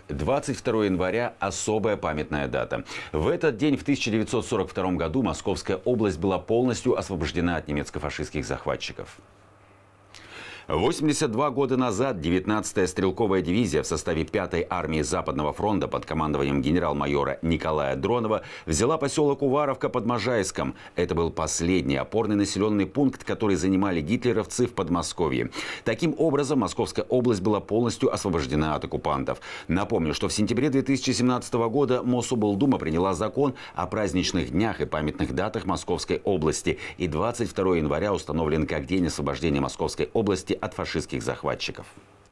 22 января – особая памятная дата. В этот день, в 1942 году, Московская область была полностью освобождена от немецко-фашистских захватчиков. 82 года назад 19-я стрелковая дивизия в составе 5-й армии Западного фронта под командованием генерал-майора Николая Дронова взяла поселок Уваровка под Можайском. Это был последний опорный населенный пункт, который занимали гитлеровцы в Подмосковье. Таким образом, Московская область была полностью освобождена от оккупантов. Напомню, что в сентябре 2017 года Мособлдума приняла закон о праздничных днях и памятных датах Московской области. И 22 января установлен как День освобождения Московской области от фашистских захватчиков.